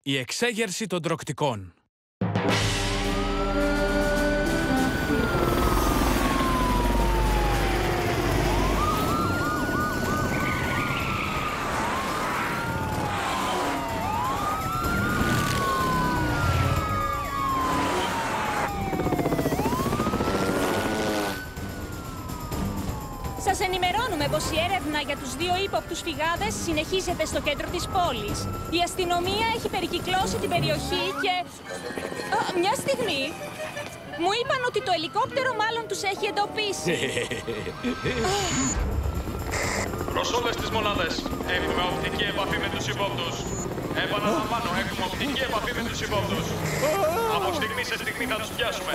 Η εξέγερση των τρωκτικών. Σας ενημερώνουμε πως η έρευνα για τους 2 ύποπτους φυγάδες συνεχίζεται στο κέντρο της πόλης. Η αστυνομία έχει περικυκλώσει την περιοχή και... μια στιγμή. Μου είπαν ότι το ελικόπτερο μάλλον τους έχει εντοπίσει. Προς όλες τις μονάδες, έχουμε οπτική επαφή με τους ύποπτους. Επαναλαμβάνω, έχουμε οπτική επαφή με τους ύποπτους. Από στιγμή σε στιγμή θα τους πιάσουμε.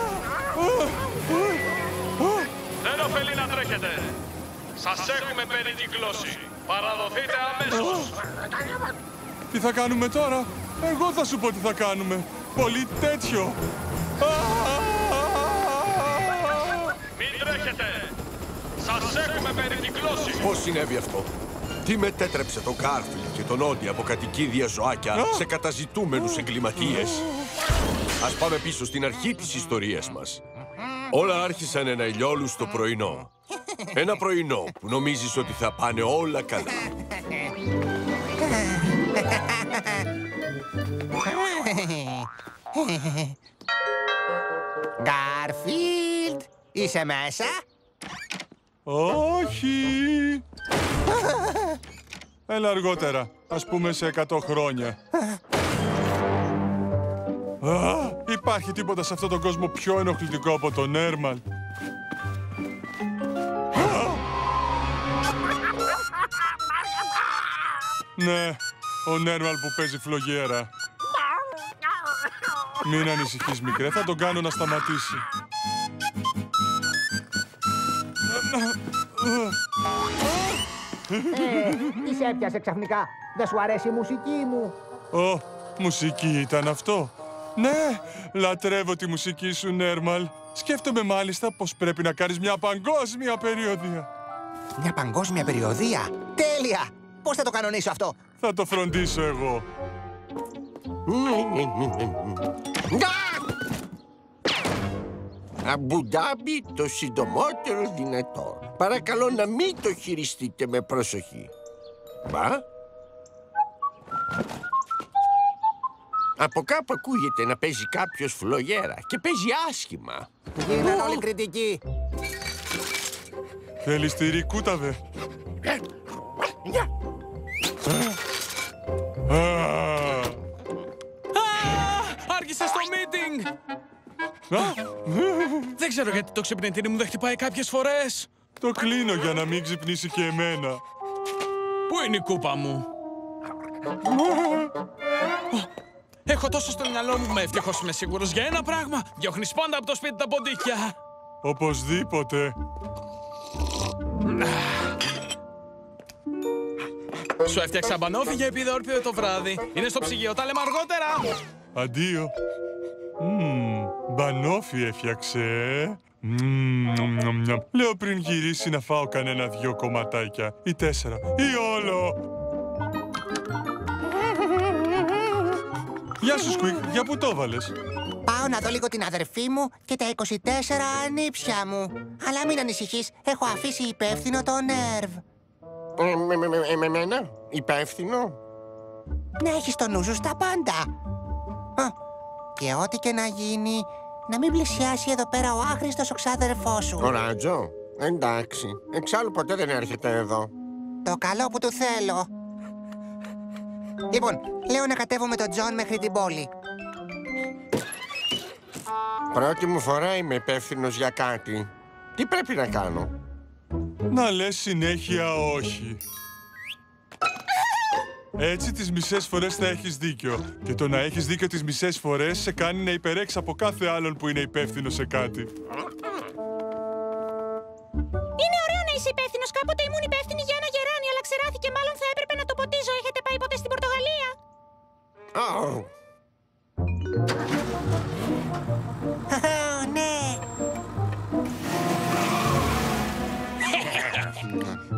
Δεν ωφελεί να τρέχετε. Σας έχουμε περικυκλώσει. Παραδοθείτε αμέσως. Τι θα κάνουμε τώρα? Εγώ θα σου πω τι θα κάνουμε. Πολύ τέτοιο. Μην τρέχετε. Σας έχουμε περικυκλώσει. Πώς συνέβη αυτό? Τι μετέτρεψε τον Γκάρφιλντ και τον Όντι από κατοικίδια ζωάκια σε καταζητούμενους εγκληματίες? Ας πάμε πίσω στην αρχή της ιστορίας μας. Όλα άρχισαν ένα ηλιόλουστο πρωινό. Ένα πρωινό που νομίζεις ότι θα πάνε όλα καλά. Γκάρφιλντ, είσαι μέσα? Όχι. Έλα αργότερα. Ας πούμε σε 100 χρόνια. Υπάρχει τίποτα σε αυτόν τον κόσμο πιο ενοχλητικό από τον Νέρμαλ? Ναι, ο Νέρμαλ που παίζει φλογέρα. Μην ανησυχείς, μικρέ, θα τον κάνω να σταματήσει. Τι σε έπιασε ξαφνικά? Δεν σου αρέσει η μουσική μου? Ω, μουσική ήταν αυτό? Ναι, λατρεύω τη μουσική σου, Νέρμαλ. Σκέφτομαι μάλιστα πως πρέπει να κάνεις μια παγκόσμια περιοδεία. Μια παγκόσμια περιοδεία? Τέλεια! Πώς θα το κανονίσω αυτό? Θα το φροντίσω εγώ. Αμπουντάμπι το συντομότερο δυνατό. Παρακαλώ να μην το χειριστείτε με προσοχή. Μπα. Από κάπου ακούγεται να παίζει κάποιος φλογέρα και παίζει άσχημα. Γίνανε όλοι κριτικοί. Θέλεις τυρί, κούταβε? Άργησε στο meeting! Δεν ξέρω γιατί το ξυπνητήρι μου δεν χτυπάει κάποιες φορές. Το κλείνω για να μην ξυπνήσει και εμένα. Πού είναι η κούπα μου? Έχω τόσο στο μυαλό μου, με ευτυχώς είμαι σίγουρος για ένα πράγμα. Διώχνεις πάντα από το σπίτι τα ποντίκια. Οπωσδήποτε. Σου έφτιαξα μπανόφι για επιδόρπιο το βράδυ. Είναι στο ψυγείο, τα λέμε αργότερα. Αντίο. Μπανόφι έφτιαξε. Λέω πριν γυρίσει να φάω κανένα 2 κομματάκια ή 4 ή όλο. Γεια σου, Σκουίκ. Για πού το έβαλες? Πάω να δω λίγο την αδερφή μου και τα 24 ανήψια μου. Αλλά μην ανησυχείς, έχω αφήσει υπεύθυνο τον Νέρβ. Εμένα, υπεύθυνο. Να έχεις το νου σου στα πάντα. Και ό,τι και να γίνει, να μην πλησιάσει εδώ πέρα ο άχρηστος ο ξάδερφός σου. Ο Ράτζο, εντάξει. Εξάλλου ποτέ δεν έρχεται εδώ. Το καλό που του θέλω. Λοιπόν, λέω να κατέβω με τον Τζον μέχρι την πόλη. Πρώτη μου φορά είμαι υπεύθυνος για κάτι. Τι πρέπει να κάνω? Να λες συνέχεια όχι. Έτσι τις μισές φορές θα έχεις δίκιο. Και το να έχεις δίκιο τις μισές φορές σε κάνει να υπερέξεις από κάθε άλλον που είναι υπεύθυνο σε κάτι. Είναι ωραίο να είσαι υπεύθυνος. Κάποτε ήμουν υπεύθυνη για ένα γεράνι, αλλά ξεράθηκε. Μάλλον θα έπρεπε να το ποτίζω. Έχετε πάει ποτέ στην Πορτογαλία?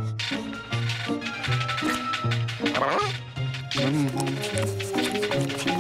Ναι.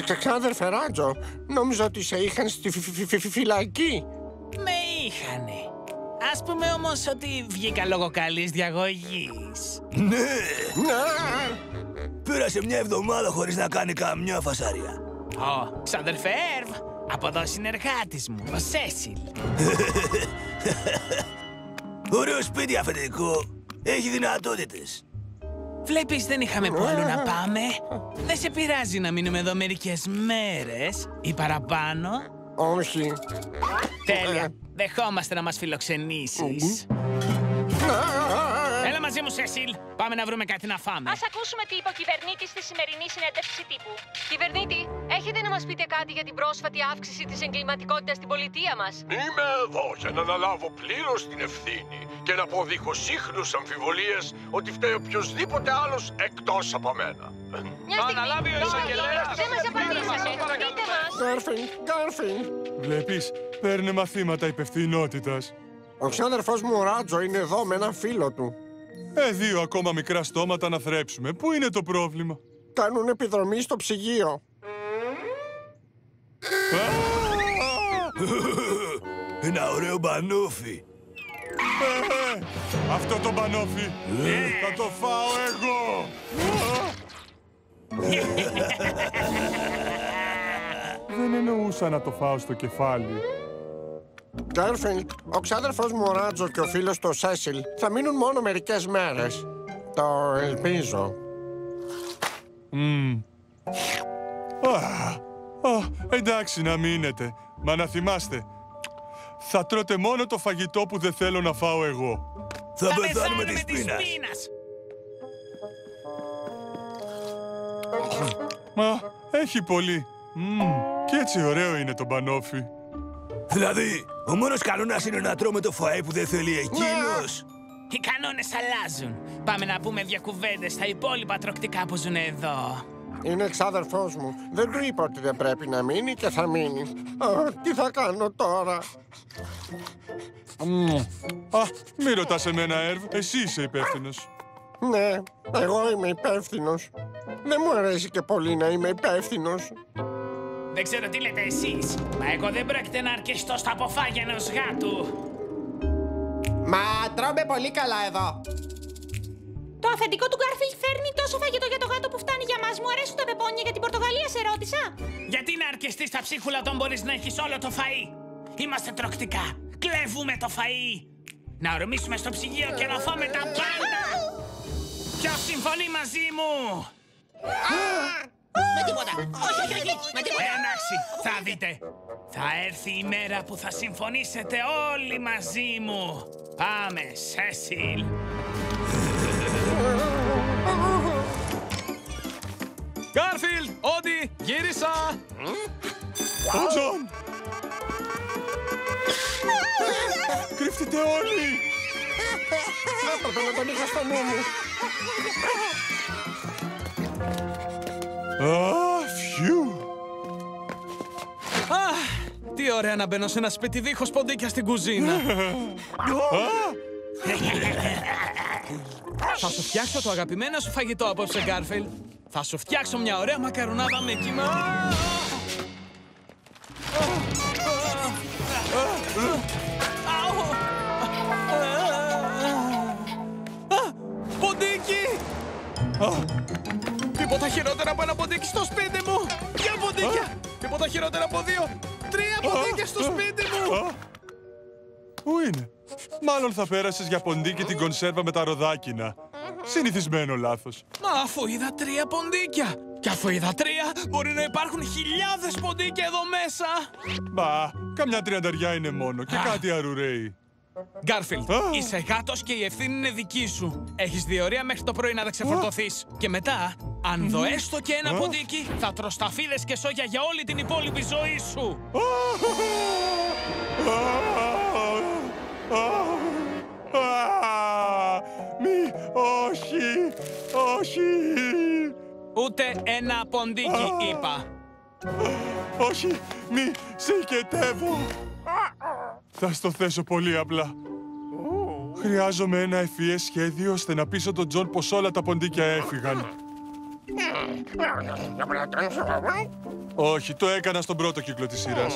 Ξάδερφε Ράτζο, νόμιζα ότι σε είχαν στη φυλακή. Με είχανε. Ας πούμε όμως ότι βγήκα λόγω καλής διαγωγής. Ναι, Να, πέρασε μια εβδομάδα χωρίς να κάνει καμιά φασαρία. Ο ξαδερφέ Έρβ, από εδώ συνεργάτης μου, ο Σέσιλ. Ωραίο σπίτι αφεντικό. Έχει δυνατότητες. Βλέπεις, δεν είχαμε που άλλο να πάμε. Δεν σε πειράζει να μείνουμε εδώ μερικές μέρες ή παραπάνω? όχι. Τέλεια. Δεχόμαστε να μας φιλοξενήσεις. Έλα μαζί μου, Σέσιλ. Πάμε να βρούμε κάτι να φάμε. Ας ακούσουμε τι είπε ο κυβερνήτης στη σημερινή συνέντευξη τύπου. Κυβερνήτη, έχετε να μας πείτε κάτι για την πρόσφατη αύξηση της εγκληματικότητας στην πολιτεία μας? Είμαι εδώ για να αναλάβω πλήρως την ευθύνη και να αποδείχω σύγχρονους αμφιβολίες ότι φταίει οποιοσδήποτε άλλος εκτός από μένα. Μια στιγμή, αναλάβει ο εισαγγελέας. δεν μας απαντήσατε. Πείτε μας. Γκάρφιλντ. Βλέπεις, παίρνε μαθήματα υπευθυνότητας. Ο ξάδερφός μου ο Ράτζο είναι εδώ με έναν φίλο του. 2 ακόμα μικρά στόματα να θρέψουμε. Πού είναι το πρόβλημα? Κάνουν επιδρομή στο ψυγείο. Ένα ωραίο μπανούφι. Αυτό το μπανόφι θα το φάω εγώ. Δεν εννοούσα να το φάω στο κεφάλι. Γκάρφιλντ, ο ξάδερφός μου ο Ράτζο και ο φίλος του ο Σέσιλ θα μείνουν μόνο μερικές μέρες. Το ελπίζω. Εντάξει να μείνετε. Μα να θυμάστε, θα τρώτε μόνο το φαγητό που δεν θέλω να φάω εγώ. Θα πεθάνουμε της της πείνας. πείνας. Μα έχει πολύ. Και έτσι ωραίο είναι το μπανόφι. Δηλαδή, ο μόνος κανόνας είναι να τρώμε το φαΐ που δεν θέλει εκείνος. Οι κανόνες αλλάζουν. Πάμε να πούμε 2 κουβέντες στα υπόλοιπα τροκτικά που ζουν εδώ. Είναι ξάδερφός μου. Δεν του είπα ότι δεν πρέπει να μείνει και θα μείνει. Τι θα κάνω τώρα? Μη ρωτάς εμένα, Έρβ. Εσύ είσαι υπεύθυνος. Ναι, εγώ είμαι υπεύθυνος. Δεν μου αρέσει και πολύ να είμαι υπεύθυνος. Δεν ξέρω τι λέτε εσείς, μα εγώ δεν πρόκειται να αρκεστώ στα αποφάγια ενός γάτου. Μα τρώμε πολύ καλά εδώ. Το αφεντικό του Γκάρφιλντ φέρνει τόσο φαγητό για το γάτο που φτάνει για μας. Μου αρέσουν τα πεπόνια για την Πορτογαλία, σε ρώτησα. Γιατί να αρκεστείς στα ψίχουλα όταν μπορείς να έχεις όλο το φαΐ? Είμαστε τροκτικά. Κλέβουμε το φαΐ. Να ορμήσουμε στο ψυγείο και να φάμε τα πάντα. Ποιος συμφωνεί μαζί μου? Με τίποτα. Όχι. Με τίποτα. Εντάξει, θα δείτε. Θα έρθει η μέρα που θα συμφωνήσετε όλοι μαζί μου. Πάμε, Σέσιλ. Γκάρφιλντ, Όντι, γύρισα! Ο Τζον! Κρύφτετε όλοι! Έπρεπε να τον είχα στο νου μου. Φιου! Τι ωραία να μπαίνω σε ένα σπίτι δίχως ποντίκια στην κουζίνα. Θα σου φτιάξω το αγαπημένο σου φαγητό απόψε, Γκάρφιλντ. Θα σου φτιάξω μια ωραία μακαρονάδα με κύμα. Ποντίκι! Τίποτα χειρότερα από ένα ποντίκι στο σπίτι μου! 2 ποντίκια! Τίποτα χειρότερα από 2! 3 ποντίκια στο σπίτι μου! Πού είναι? Μάλλον θα πέρασες για ποντίκι την κονσέρβα με τα ροδάκινα. Συνηθισμένο λάθος. Μα αφού είδα 3 ποντίκια! Και αφού είδα 3, μπορεί να υπάρχουν χιλιάδες ποντίκια εδώ μέσα! Μπα, καμιά 30 είναι μόνο και κάτι αρουραίοι. Γκάρφιλντ, είσαι γάτος και η ευθύνη είναι δική σου. Έχεις διορία μέχρι το πρωί να δεν ξεφορτωθείς. Και μετά, αν δω έστω και ένα ποντίκι, θα τρως σταφίδες και σόγια για όλη την υπόλοιπη ζωή σου. Μη, όχι. Ούτε ένα ποντίκι, είπα. Όχι, μη, σε οικετεύω. Θα στο θέσω πολύ απλά. Χρειάζομαι ένα ευφυές σχέδιο ώστε να πείσω τον Τζον πως όλα τα ποντίκια έφυγαν. Όχι, το έκανα στον πρώτο κύκλο της σειράς.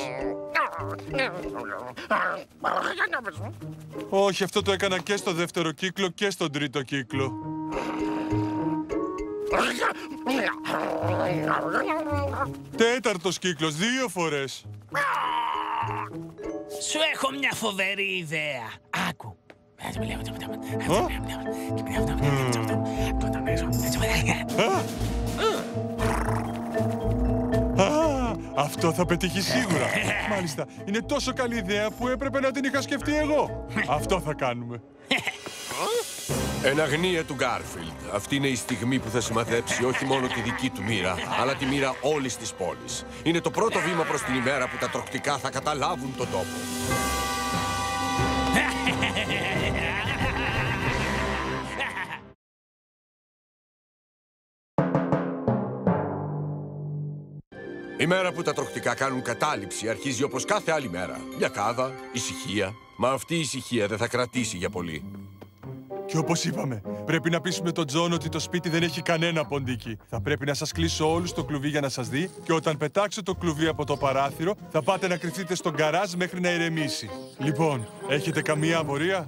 Όχι, αυτό το έκανα και στο δεύτερο κύκλο και στον τρίτο κύκλο. Τέταρτος κύκλος, 2 φορές. Σου έχω μια φοβερή ιδέα. Άκου. Αυτό θα πετύχει σίγουρα. Μάλιστα, είναι τόσο καλή ιδέα που έπρεπε να την είχα σκεφτεί εγώ. Αυτό θα κάνουμε. Εν αγνία του Γκάρφιλντ, αυτή είναι η στιγμή που θα σημαδέψει όχι μόνο τη δική του μοίρα, αλλά τη μοίρα όλης της πόλης. Είναι το πρώτο βήμα προς την ημέρα που τα τροκτικά θα καταλάβουν τον τόπο. Η μέρα που τα τροκτικά κάνουν κατάληψη αρχίζει όπως κάθε άλλη μέρα. Μια κάδα, ησυχία. Μα αυτή η ησυχία δεν θα κρατήσει για πολύ. Και όπως είπαμε, πρέπει να πείσουμε τον Τζον ότι το σπίτι δεν έχει κανένα ποντίκι. Θα πρέπει να σας κλείσω όλους το κλουβί για να σας δει και όταν πετάξω το κλουβί από το παράθυρο θα πάτε να κρυφτείτε στο γκαράζ μέχρι να ηρεμήσει. Λοιπόν, έχετε καμία απορία?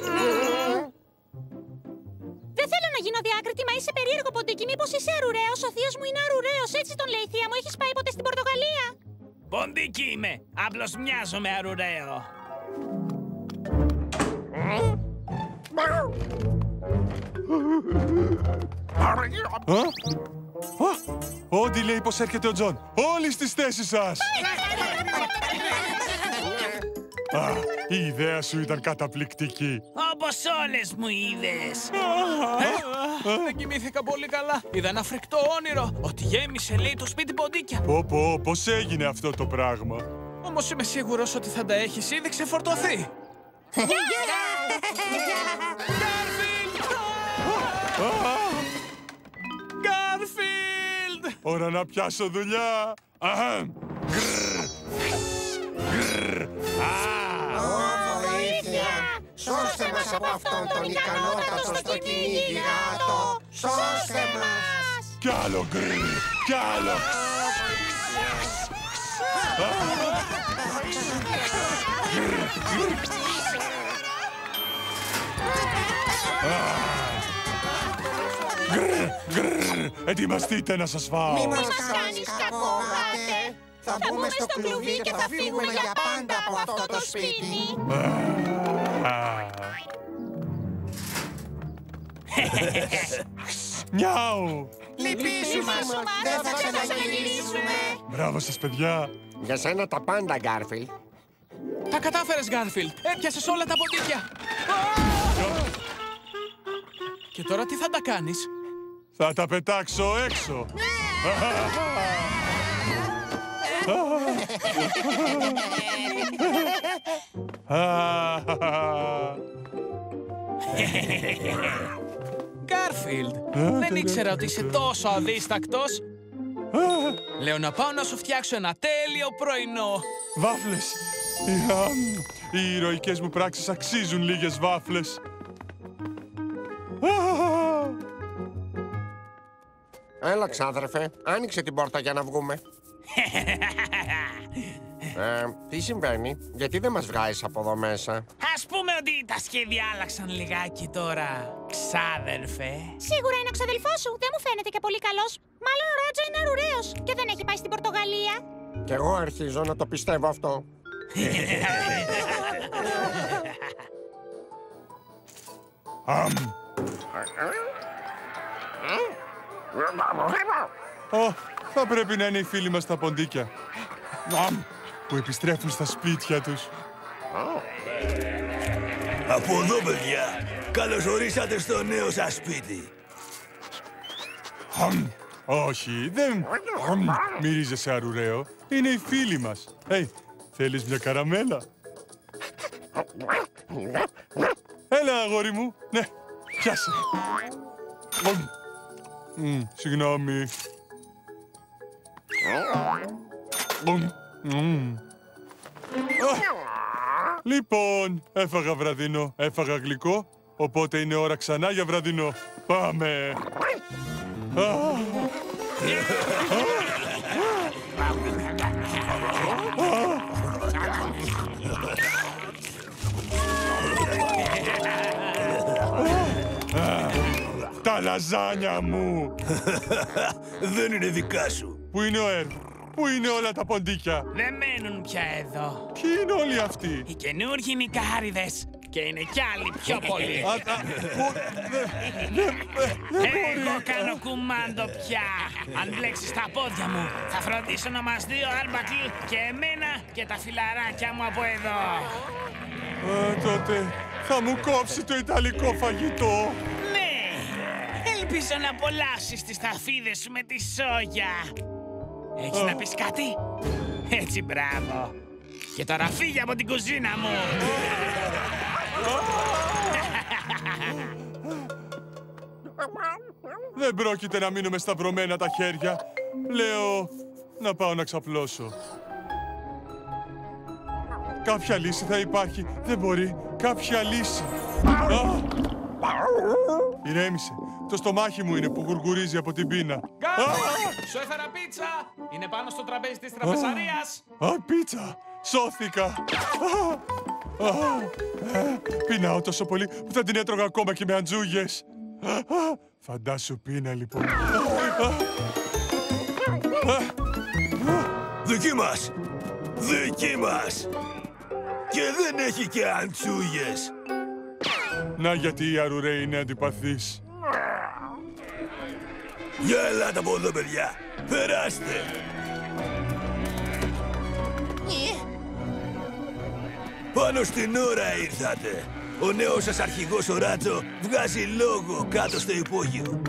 Δεν θέλω να γίνω διάκριτη, μα είσαι περίεργο ποντίκι. Μήπως είσαι αρουραίος? Ο θείος μου είναι αρουραίος, έτσι τον λέει η θεία μου. Έχεις πάει ποτέ στην Πορτογαλία? Ποντίκι είμαι. Απλώς μοιάζομαι αρουραίο. Όντι λέει πως έρχεται ο Τζον. Όλοι στις θέσεις σας! Η ιδέα σου ήταν καταπληκτική. Όπως όλες μου είδες. Δεν κοιμήθηκα πολύ καλά. Είδα ένα φρικτό όνειρο. Ότι γέμισε, λέει, το σπίτι ποντίκια. Πώς έγινε αυτό το πράγμα? Όμως είμαι σίγουρος ότι θα τα έχεις ήδη ξεφορτωθεί. Γκάρφιλντ! Ώρα να πιάσω δουλειά. Βοήθεια! Σώστε μας από αυτόν τον ικανότατο στο κυνήγι γάτο! Σώστε μας! Κι άλλο γκρρ! Κι άλλο! Ετοιμαστείτε να σας φάω! Μη μας κάνεις κακό, γάτε! Θα μπούμε στο κλουβί και θα φύγουμε για πάντα από αυτό το σπίτι! Μιάου! Λυπήσου μας! Δεν θα ξαναγυρίσουμε! Μπράβο σας, παιδιά! Για σένα τα πάντα, Γκάρφιλντ. Τα κατάφερες, Γκάρφιλντ! Έπιασες όλα τα ποντίκια! Και τώρα τι θα τα κάνεις? Θα τα πετάξω έξω! Γκάρφιλντ, δεν ήξερα ότι είσαι τόσο αδίστακτος. Λέω να πάω να σου φτιάξω ένα τέλειο πρωινό. Βάφλες! Οι ηρωικές μου πράξεις αξίζουν λίγες βάφλες. Έλα, ξάδερφε. Άνοιξε την πόρτα για να βγούμε. Τι συμβαίνει? Γιατί δεν μας βγάζεις από εδώ μέσα? Ας πούμε ότι τα σχέδια άλλαξαν λιγάκι τώρα, ξάδερφε. Σίγουρα είναι ο ξαδελφός σου. Δεν μου φαίνεται και πολύ καλός. Μάλλον ο Ράτζο είναι αρουραίος και δεν έχει πάει στην Πορτογαλία. Κι εγώ αρχίζω να το πιστεύω αυτό. Θα πρέπει να είναι οι φίλοι μας τα ποντίκια. Που επιστρέφουν στα σπίτια τους. Από εδώ, παιδιά. Καλώς ορίσατε στο νέο σας σπίτι. Όχι, δεν μυρίζεσαι αρουραίο. Είναι οι φίλοι μας. Θέλεις μια καραμέλα? Έλα, αγόρι μου. Ναι, πιάσε. Συγγνώμη. Λοιπόν, έφαγα βραδινό, έφαγα γλυκό, οπότε είναι ώρα ξανά για βραδινό. Πάμε! Τα λαζάνια μου! Δεν είναι δικά σου. Πού είναι ο Ερβ? Πού είναι όλα τα ποντίκια? Δεν μένουν πια εδώ. Ποιοι είναι όλοι αυτοί? Οι καινούργιοι νικάριδες. Και είναι κι άλλοι πιο πολλοί. Εγώ κάνω κουμάντο πια. Αν μπλέξεις τα πόδια μου, θα φροντίσω να μας δει ο Άρμπακλ και εμένα και τα φιλαράκια μου από εδώ. Τότε θα μου κόψει το ιταλικό φαγητό. Ναι, ελπίζω να απολαύσεις τις ταφίδες σου με τη σόγια. Έχεις να πεις κάτι? Έτσι, μπράβο. Και τώρα φύγε από την κουζίνα μου. Δεν πρόκειται να μείνουμε σταυρωμένα τα χέρια. Λέω να πάω να ξαπλώσω. Κάποια λύση θα υπάρχει. Δεν μπορεί. Κάποια λύση. Ηρέμησε. Το στομάχι μου είναι που γουργουρίζει από την πείνα. Σου έφερα πίτσα! Είναι πάνω στο τραπέζι της τραπεζαρίας! Πίτσα! Σώθηκα! Πεινάω τόσο πολύ που θα την έτρωγα ακόμα και με αντζούγες. Φαντάσου πείνα λοιπόν. Δική μας! Δική μας! Και δεν έχει και αντσούγες! Να γιατί η Αρουρέ είναι αντιπαθής. Για ελάτε από εδώ, παιδιά! Περάστε! Πάνω στην ώρα ήρθατε! Ο νέος σας αρχηγός ο Ράτσο βγάζει λόγο κάτω στο υπόγειο.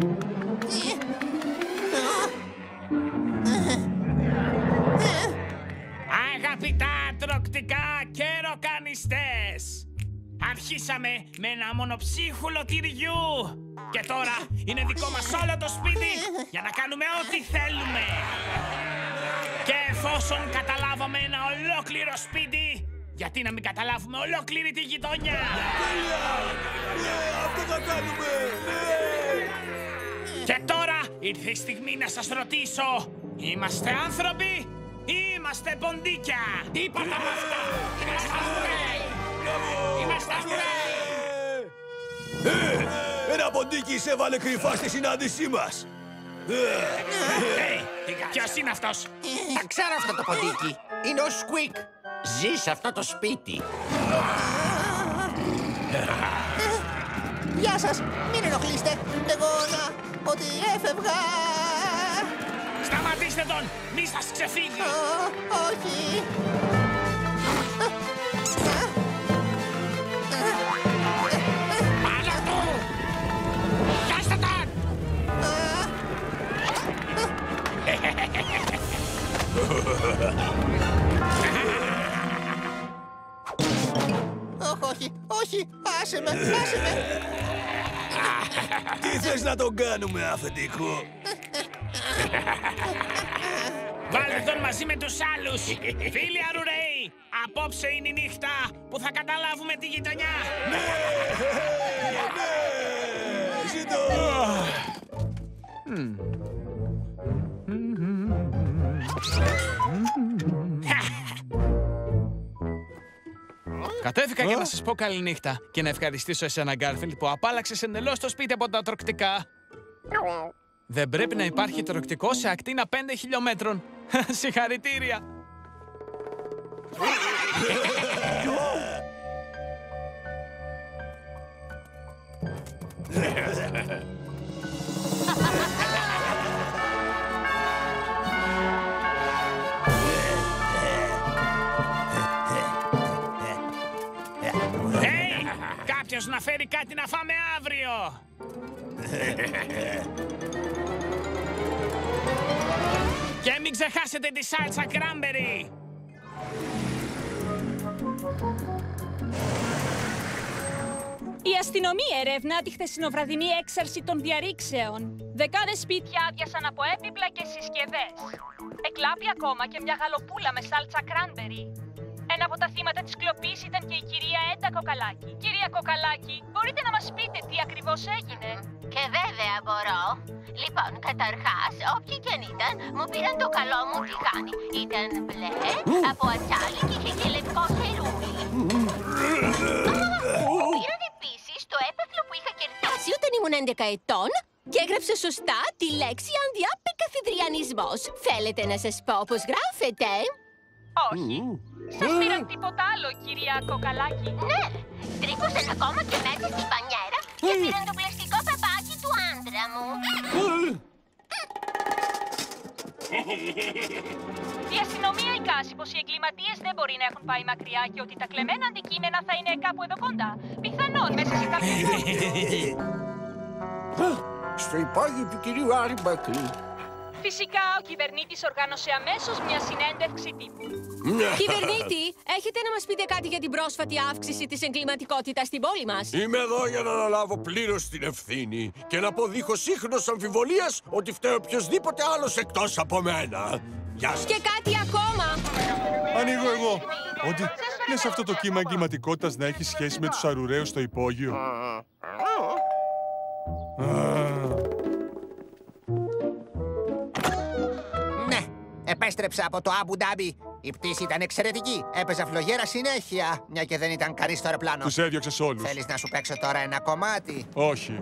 Αγαπητά τροκτικά καιροκανιστές, αρχίσαμε με ένα μονοψίχουλο τυριού. Και τώρα είναι δικό μας όλο το σπίτι για να κάνουμε ό,τι θέλουμε. Και εφόσον καταλάβαμε ένα ολόκληρο σπίτι, γιατί να μην καταλάβουμε ολόκληρη τη γειτονιά. Αυτό θα κάνουμε! Και τώρα ήρθε η στιγμή να σας ρωτήσω. Είμαστε άνθρωποι ή είμαστε ποντίκια? Τι είπατε από αυτά? Είμαστε αστραίοι! Είμαστε αστραίοι! Ένα ποντίκι σε έβαλε κρυφά στη συνάντησή μας! Ποιος είναι αυτός? Τα ξέρω αυτό το ποντίκι. Είναι ο Σκουίκ. Ζει σε αυτό το σπίτι. Γεια σας. Μην ενοχλείστε. Εγώ ότι έφευγα. Σταματήστε τον! Μη σας ξεφύγει! Όχι. Πάνω του! Πιάστε τον! Όχι, όχι, άσε με, άσε με. Τι θες να τον κάνουμε, αφεντικό? Βάλε τον μαζί με τους άλλους! Φίλοι Αρουρέοι, απόψε είναι η νύχτα που θα καταλάβουμε τη γειτονιά! Ναι! Ναι! Ζήτω! Κατέβηκα για να σας πω καληνύχτα και να ευχαριστήσω εσένα, Γκάρφιλντ, που απάλαξες εντελώς το σπίτι από τα τροκτικά. Δεν πρέπει να υπάρχει τροκτικό σε ακτίνα 5 χιλιόμετρων. Συγχαρητήρια! Κάποιος να φέρει κάτι να φάμε αύριο! Και μην ξεχάσετε τη σάλτσα κράνμπερι! Η αστυνομία ερευνά τη χθεσινοβραδινή έξαρση των διαρρήξεων. Δεκάδες σπίτια άδειασαν από έπιπλα και συσκευές. Εκλάπη ακόμα και μια γαλοπούλα με σάλτσα κράνμπερι. Ένα από τα θύματα της κλοπής ήταν και η κυρία Έντα Κοκαλάκη. Κυρία Κοκαλάκη, μπορείτε να μας πείτε τι ακριβώς έγινε? Και βέβαια μπορώ. Λοιπόν, καταρχάς, όποιοι και αν ήταν, μου πήραν το καλό μου τηγάνι. Ήταν μπλε, από ατσάλι και είχε και λευκό σερούμι. Πήραν επίσης το έπαθλο που είχα κερδίσει όταν ήμουν 11 ετών και έγραψα σωστά τη λέξη ανδιάπικαθιδριανισμός. Θέλετε να σας πω πώς γράφετε? Όχι. Σας πήραν τίποτα άλλο, κυρία Κοκαλάκη? Ναι, τρύπωσαν ακόμα και μέσα στη μπανιέρα και πήραν το πλαστικό παπάκι του άντρα μου. Η αστυνομία εικάζει πως οι εγκληματίες δεν μπορεί να έχουν πάει μακριά και ότι τα κλεμμένα αντικείμενα θα είναι κάπου εδώ κοντά. Πιθανόν μέσα σε κάποιο Στο υπόγειο του κυρίου Άρμπακλ. Φυσικά, ο κυβερνήτης οργάνωσε αμέσως μια συνέντευξη τύπου. Κυβερνήτη, έχετε να μας πείτε κάτι για την πρόσφατη αύξηση της εγκληματικότητας στην πόλη μας? Είμαι εδώ για να αναλάβω πλήρως την ευθύνη και να πω δίχως ίχνος αμφιβολίας ότι φταίει οποιοσδήποτε άλλος εκτός από μένα. Γεια σας. Και κάτι ακόμα! Ανοίγω εγώ. Ότι λες αυτό το κύμα εγκληματικότητας να έχει σχέση με τους αρουραίους στο υπόγειο? Ναι, επέστρεψα από το Αμπου Ντάμπι. Η πτήση ήταν εξαιρετική. Έπαιζα φλογέρα συνέχεια, μια και δεν ήταν κανείς στο αεροπλάνο. Τους έδιωξες όλους. Θέλεις να σου παίξω τώρα ένα κομμάτι? Όχι.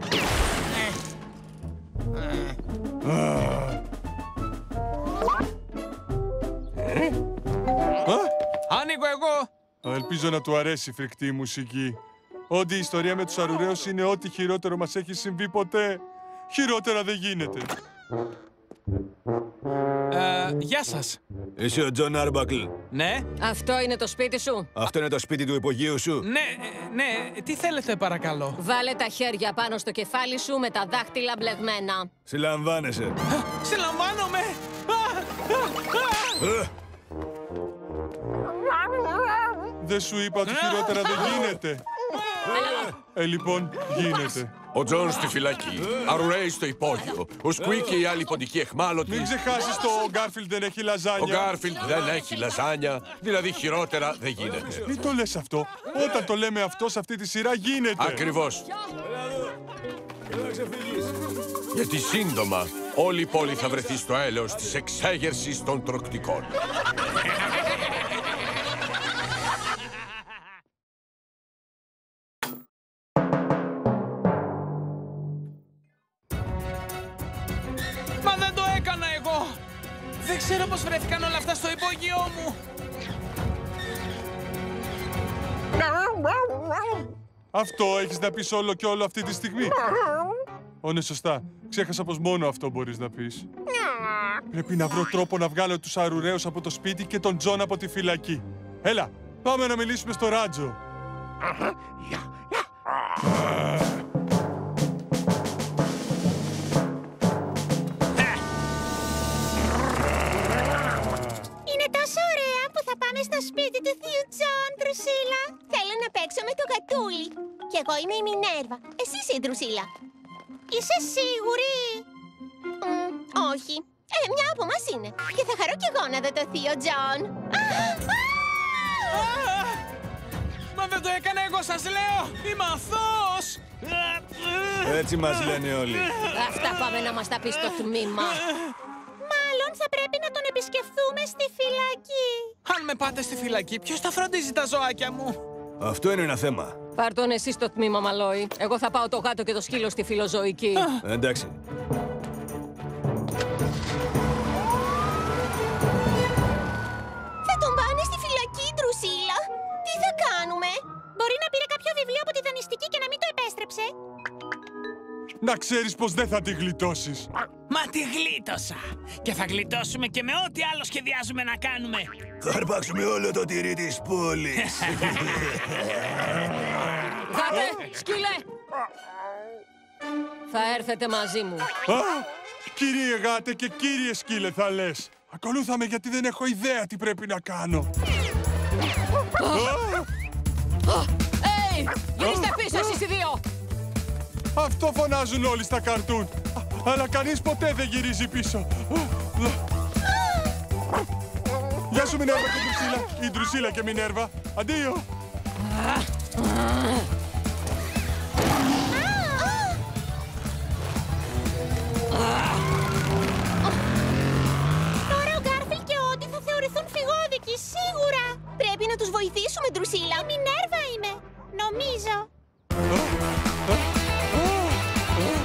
Άνοιγω εγώ! Ελπίζω να του αρέσει η φρικτή μουσική. Ότι η ιστορία με τους αρουραίους είναι ό,τι χειρότερο μας έχει συμβεί ποτέ. Χειρότερα δεν γίνεται. Γεια σας. Είσαι ο Τζον Άρμπακλ. Ναι. Αυτό είναι το σπίτι σου? Αυτό είναι το σπίτι του υπογείου σου. Ναι. Τι θέλετε παρακαλώ? Βάλε τα χέρια πάνω στο κεφάλι σου με τα δάχτυλα μπλεγμένα. Συλλαμβάνεσαι. Συλλαμβάνομαι! Δεν σου είπα ότι χειρότερα δεν γίνεται. Λοιπόν, γίνεται. Ο Τζον στη φυλακή, αρουραίοι στο υπόγειο, ο Σκουίκ και οι άλλοι ποντικοί εχμάλωτοι. Μην ξεχάσεις το Γκάρφιλντ δεν έχει λαζάνια. Ο Γκάρφιλντ δεν έχει λαζάνια, δηλαδή χειρότερα δεν γίνεται. Μην το λες αυτό. Όταν το λέμε αυτό σε αυτή τη σειρά γίνεται. Ακριβώς. Γιατί σύντομα όλη η πόλη θα βρεθεί στο έλεος της εξέγερσης των τροκτικών. Μα δεν το έκανα εγώ! Δεν ξέρω πώς βρέθηκαν όλα αυτά στο υπόγειό μου! Αυτό έχεις να πεις όλο και όλο αυτή τη στιγμή? Ναι, σωστά. Ξέχασα πως μόνο αυτό μπορείς να πεις. Πρέπει να βρω τρόπο να βγάλω τους αρουραίους από το σπίτι και τον Τζον από τη φυλακή. Έλα, πάμε να μιλήσουμε στο Ράτζο. Είναι τόσο ωραία που θα πάμε στο σπίτι του θείου Τζον, Δρουσίλα. Θέλω να παίξω με το γατούλι. Κι εγώ είμαι η Μινέρβα. Εσύ είσαι η Δρουσίλα. Είσαι σίγουρη? Όχι. Μια από μας είναι. Και θα χαρώ κι εγώ να δω το θείο Τζον. Μα δεν το έκανα εγώ, σας λέω! Είμαι αθώος! Έτσι μας λένε όλοι. Αυτά πάμε να μας τα πει στο τμήμα. Μάλλον θα πρέπει να τον επισκεφθούμε στη φυλακή. Αν με πάτε στη φυλακή, ποιος θα φροντίζει τα ζωάκια μου? Αυτό είναι ένα θέμα. Πάρ' τον εσύ στο τμήμα, Μαλόι. Εγώ θα πάω το γάτο και το σκύλο στη φιλοζωική. Εντάξει. Θα τον πάνε στη φυλακή, Ντρουσίλα. Τι θα κάνουμε? Μπορεί να πήρε κάποιο βιβλίο από τη δανειστική και να μην το επέστρεψε. Να ξέρεις πως δεν θα τη γλιτώσεις. Μα τη γλίτωσα! Και θα γλιτώσουμε και με ό,τι άλλο σχεδιάζουμε να κάνουμε. Θα αρπάξουμε όλο το τυρί της πόλης. Γάτε, σκύλε! Θα έρθετε μαζί μου. Κύριε γάτε και κύριε σκύλε θα λες. Ακολούθαμε γιατί δεν έχω ιδέα τι πρέπει να κάνω. Γυρίστε πίσω εσείς οι δύο! Αυτό φωνάζουν όλοι στα καρτούν. Αλλά κανείς ποτέ δεν γυρίζει πίσω. Γεια σου Μινέρβα και Ντρουσίλα. Η Ντρουσίλα και Μινέρβα. Αντίο. Τώρα ο Γκάρφιλ και ο Όντι θα θεωρηθούν φυγόδικοι, σίγουρα. Πρέπει να τους βοηθήσουμε, Ντρουσίλα. Η Μινέρβα είμαι, νομίζω.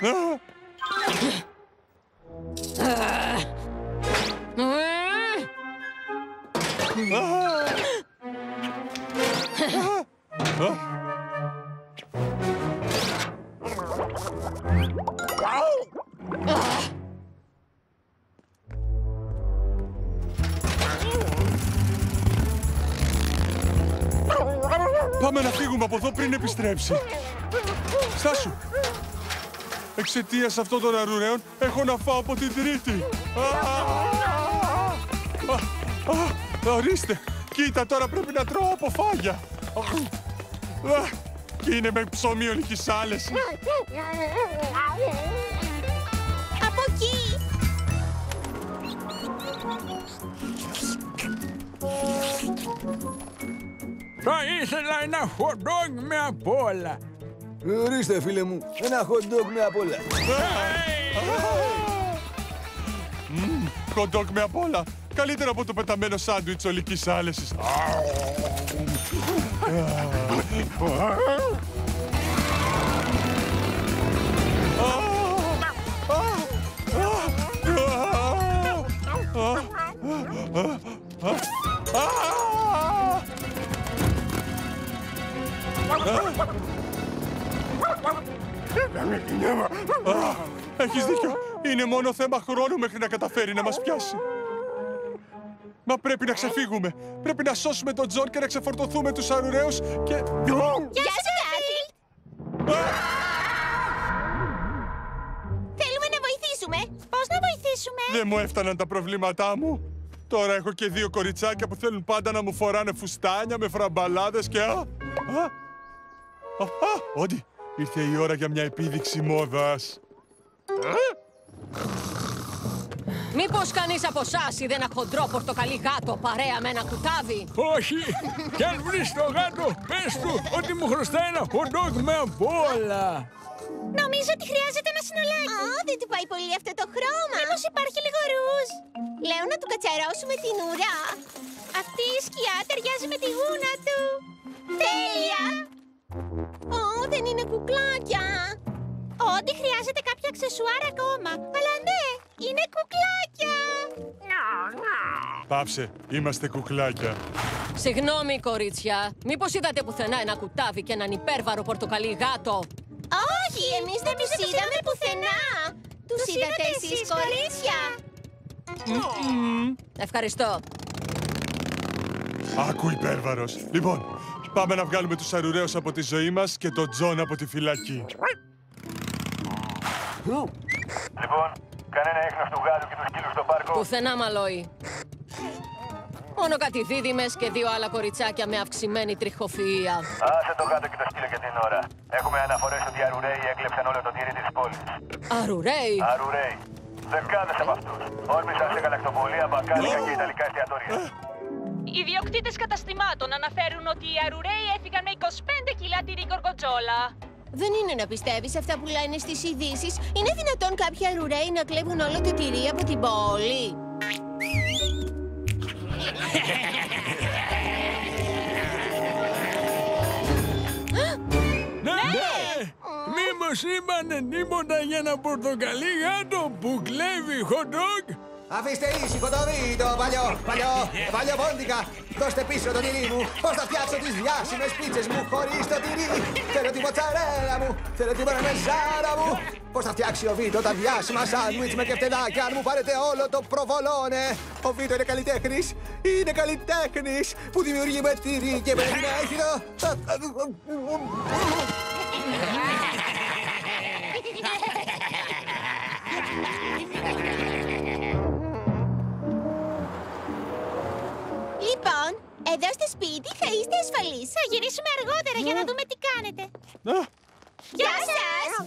Πάμε να φύγουμε από εδώ πριν επιστρέψει. Στάσου. Εξαιτίας αυτών των αρουραίων έχω να φάω από την τρίτη. Ορίστε. Κοίτα, τώρα πρέπει να τρώω από φάγια. Και είναι με ψωμί ολικισάλες. Από εκεί! Θα ήθελα ένα hot dog με απ' όλα. Ορίστε, φίλε μου, ένα hot dog με απ' όλα. Hot dog με απ' όλα. Καλύτερα από το πεταμένο σάντουιτς ολικής άλεσης. Έχεις δίκιο. Είναι μόνο θέμα χρόνου μέχρι να καταφέρει να μας πιάσει. Μα πρέπει να ξεφύγουμε. Πρέπει να σώσουμε τον Τζον και να ξεφορτωθούμε τους αρουραίους και... Γεια σου, Garfield! Θέλουμε να βοηθήσουμε. Πώς να βοηθήσουμε? Δεν μου έφταναν τα προβλήματά μου. Τώρα έχω και 2 κοριτσάκια που θέλουν πάντα να μου φοράνε φουστάνια με φραμπαλάδες και... Όντι, ήρθε η ώρα για μια επίδειξη μόδας. Μήπως κανείς από εσάς είδε ένα χοντρό πορτοκαλί γάτο παρέα με ένα κουτάβι? Όχι! Κι αν βρεις το γάτο, πες του ότι μου χρωστάει ένα hot dog με απ' όλα. Νομίζω ότι χρειάζεται ένα συνολάκι. Δεν του πάει πολύ αυτό το χρώμα. Μήπως υπάρχει λίγο ρούζ. Λέω να του κατσαρώσουμε την ουρά. Αυτή η σκιά ταιριάζει με τη γούνα του. Τέλεια! Δεν είναι κουκλάκια. Ό,τι χρειάζεται κάποια αξεσουάρ ακόμα. Αλλά ναι, είναι κουκλάκια. Πάψε, είμαστε κουκλάκια. Συγγνώμη, κορίτσια. Μήπως είδατε πουθενά ένα κουτάβι και έναν υπέρβαρο πορτοκαλί γάτο? Όχι, εμείς δεν τους είδαμε πουθενά. Τους είδατε εσείς, κορίτσια? Ευχαριστώ. Άκου, υπέρβαρος. Λοιπόν, πάμε να βγάλουμε τους αρουραίους από τη ζωή μας και τον Τζον από τη φυλακή. Λοιπόν, κανένα ίχνος του γάτου και του σκύλου στο πάρκο? Πουθενά, Μαλόι. Μόνο κάτι δίδυμες και 2 άλλα κοριτσάκια με αυξημένη τριχοφυΐα. Άσε το γάτο και το σκύλο για την ώρα. Έχουμε αναφορές ότι οι αρουραίοι έκλεψαν όλο το τυρί της πόλης. Αρουραίοι? Αρουραίοι. Δεκάδες από αυτούς. Όρμησαν σε γαλακτοπολία, μπακάλικα και ιταλικά εστιατόρια. Οι ιδιοκτήτες καταστημάτων αναφέρουν ότι οι αρουραίοι έφυγαν με 25 κιλά τυρί γκοργοτζόλα. Δεν είναι να πιστεύεις αυτά που λένε στις ειδήσεις. Είναι δυνατόν κάποιοι αρουραίοι να κλέβουν όλο το τυρί από την πόλη? Ναι! Μήπως είπανε τίποτα για ένα πορτοκαλί γάτο που κλέβει hot dog? Αφήστε ήσυχο το βίντεο, παλιό πόντικα. Δώστε πίσω το τυρί μου. Πώς θα φτιάξω τις διάσημες πίτσες μου χωρίς το τυρί? Θέλω τη μοτσαρέλα μου, θέλω την παραμεζάρα μου. Πώς θα φτιάξει ο Βίτο τα διάσημα σάντουιτς με κεφτεδάκια αν μου πάρετε όλο το προβολόνε? Ο Βίτο είναι καλλιτέχνης, είναι καλλιτέχνης που δημιουργεί με τυρί και με νέχυρο. Λοιπόν, εδώ στο σπίτι θα είστε ασφαλείς. Θα γυρίσουμε αργότερα για να δούμε τι κάνετε. Γεια σας!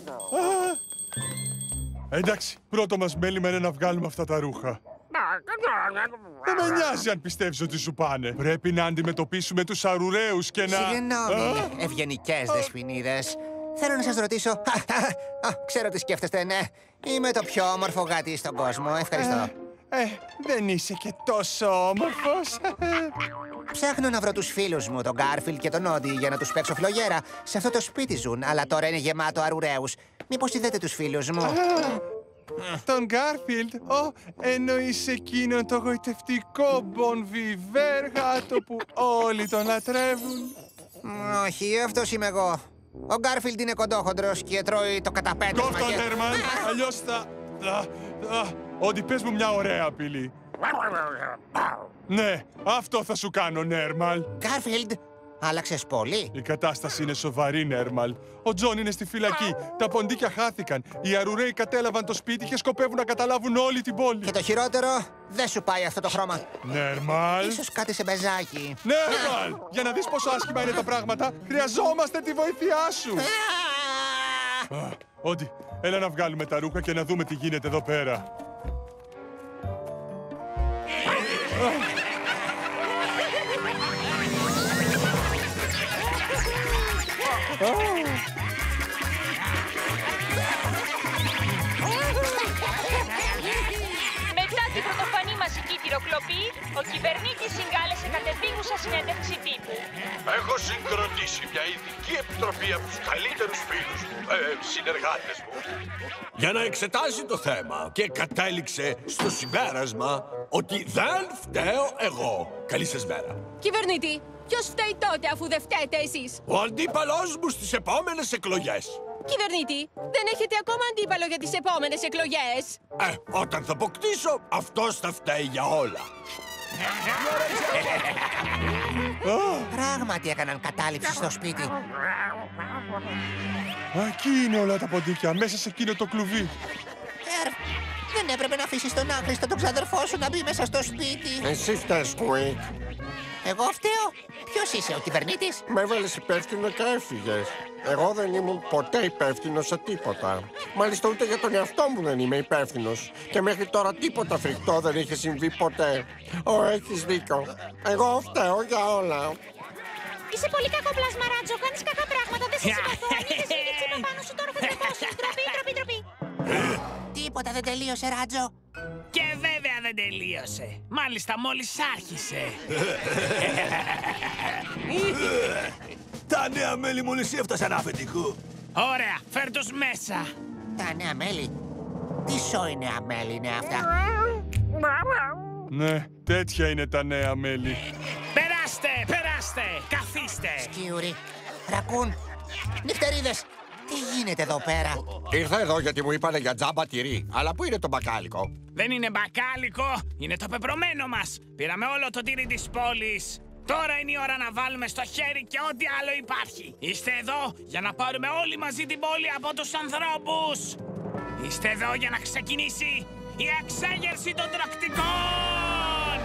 Εντάξει, πρώτο μας μέλημα είναι να βγάλουμε αυτά τα ρούχα. Δεν με νοιάζει αν πιστεύεις ότι σου πάνε. Πρέπει να αντιμετωπίσουμε τους αρουραίους και να... Συγγνώμη, ευγενικές δεσποινίδες. Θέλω να σας ρωτήσω... Ξέρω τι σκέφτεστε, ναι. Είμαι το πιο όμορφο γάτι στον κόσμο. Ευχαριστώ. Δεν είσαι και τόσο όμορφος. Ψάχνω να βρω τους φίλους μου, τον Γκάρφιλντ και τον Όντι, για να τους παίξω φλογέρα. Σε αυτό το σπίτι ζουν, αλλά τώρα είναι γεμάτο αρουραίους. Μήπως είδατε τους φίλους μου? Τον Γκάρφιλντ. Εννοείς εκείνον το γοητευτικό μπονβιβέρ γάτο που όλοι τον λατρεύουν. Όχι, αυτός είμαι εγώ. Ο Γκάρφιλντ είναι κοντόχοντρος και τρώει το καταπέτασμα. Κόφτον, Νέρμαν, αλλιώς θα... Ότι πες μου μια ωραία απειλή. Ναι, αυτό θα σου κάνω, Νέρμαλ. Γκάρφιλντ, άλλαξες πολύ. Η κατάσταση είναι σοβαρή, Νέρμαλ. Ο Τζον είναι στη φυλακή. Τα ποντίκια χάθηκαν. Οι αρουραίοι κατέλαβαν το σπίτι και σκοπεύουν να καταλάβουν όλη την πόλη. Και το χειρότερο, δεν σου πάει αυτό το χρώμα. Νέρμαλ. Ίσως κάτι σε μπεζάκι. Νέρμαλ! Για να δεις πόσο άσχημα είναι τα πράγματα, χρειαζόμαστε τη βοήθειά σου. Όντι, έλα να βγάλουμε τα ρούχα και να δούμε τι γίνεται εδώ πέρα. Μετά την πρωτοφανή μαζική τυροκλοπή, ο κυβερνήτης συγκάλεσε κατεπίγουσα συνέντευξη τύπου. Έχω συγκροτήσει μια ειδική επιτροπή από τους καλύτερους φίλους μου, συνεργάτες μου, για να εξετάσει το θέμα και κατέληξε στο συμπέρασμα ότι δεν φταίω εγώ. Καλή σας μέρα. Κυβερνήτη, ποιος φταίει τότε αφού δεν φταίτε εσείς? Ο αντίπαλός μου στις επόμενες εκλογές. Κυβερνήτη, δεν έχετε ακόμα αντίπαλο για τις επόμενες εκλογές. Όταν θα αποκτήσω, αυτός θα φταίει για όλα. Πράγματι έκαναν κατάληψη στο σπίτι. Εκεί είναι όλα τα ποντίκια, μέσα σε εκείνο το κλουβί. Δεν έπρεπε να αφήσεις τον άχρηστο τον ξαδερφό σου να μπει μέσα στο σπίτι. Εσύ φταίς, Κουίκ. Εγώ φταίω. Ποιος είσαι, ο κυβερνήτης? Με έβαλες υπεύθυνο και έφυγες. Εγώ δεν ήμουν ποτέ υπεύθυνος σε τίποτα. Μάλιστα ούτε για τον εαυτό μου δεν είμαι υπεύθυνος. Και μέχρι τώρα τίποτα φρικτό δεν είχε συμβεί ποτέ. Έχεις δίκιο. Εγώ φταίω για όλα. Είσαι πολύ κακό πλάσμα, Ράτζο. Κάνεις κακά πράγματα. Δεν σε συμπαθώ. Ανοίγεις λίγη τσίπα πάνω σου. Τώρα θα τρεπώσεις. Ντροπή. Τίποτα δεν τελείωσε, Ράτζο. Και βέβαια δεν τελείωσε. Μάλιστα μόλις άρχισε. Τα νέα μέλη μόλις έφτασαν αφεντικού. Ωραία, φέρ' τους μέσα. Τα νέα μέλη. Τι σόι νέα μέλη είναι αυτά? Ναι, τέτοια είναι τα νέα μέλη. Περάστε, καθίστε. Σκιούρι, ρακούν, νυχτερίδες. Τι γίνεται εδώ πέρα? Ήρθα εδώ γιατί μου είπανε για τζάμπα τυρί. Αλλά πού είναι το μπακάλικο? Δεν είναι μπακάλικο, είναι το πεπρωμένο μας. Πήραμε όλο το τυρί της πόλης. Τώρα είναι η ώρα να βάλουμε στο χέρι και ό,τι άλλο υπάρχει. Είστε εδώ για να πάρουμε όλοι μαζί την πόλη από τους ανθρώπους. Είστε εδώ για να ξεκινήσει η εξέγερση των τροκτικών.